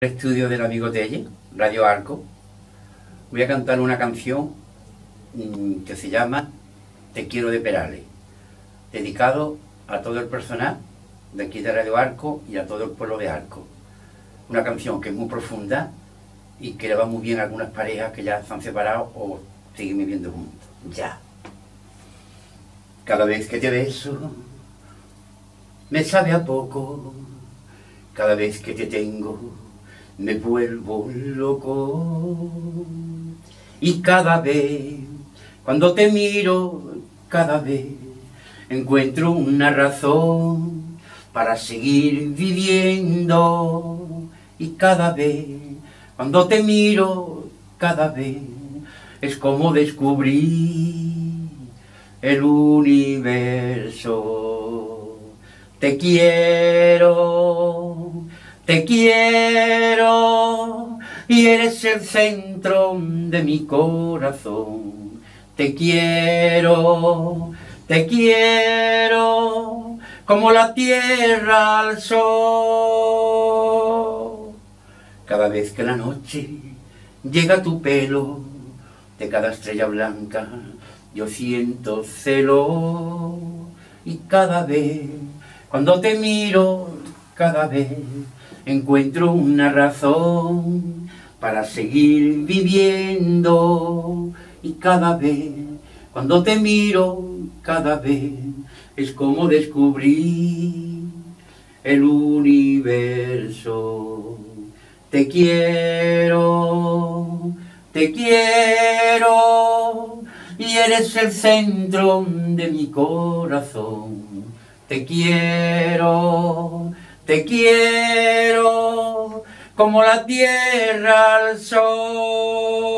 Estudio del amigo Telle, Radio Arco. Voy a cantar una canción que se llama Te quiero de Perales, dedicado a todo el personal de aquí de Radio Arco y a todo el pueblo de Arco. Una canción que es muy profunda y que le va muy bien a algunas parejas que ya se han separado o siguen viviendo juntos. Ya. Cada vez que te beso, me sabe a poco. Cada vez que te tengo, me vuelvo loco. Y cada vez, cuando te miro, cada vez encuentro una razón para seguir viviendo. Y cada vez, cuando te miro, cada vez es como descubrir el universo. Te quiero y eres el centro de mi corazón. Te quiero como la tierra al sol. Cada vez que la noche llega a tu pelo, de cada estrella blanca yo siento celo. Y cada vez, cuando te miro, cada vez encuentro una razón para seguir viviendo. Y cada vez, cuando te miro, cada vez es como descubrir el universo. Te quiero y eres el centro de mi corazón. Te quiero como la tierra al sol.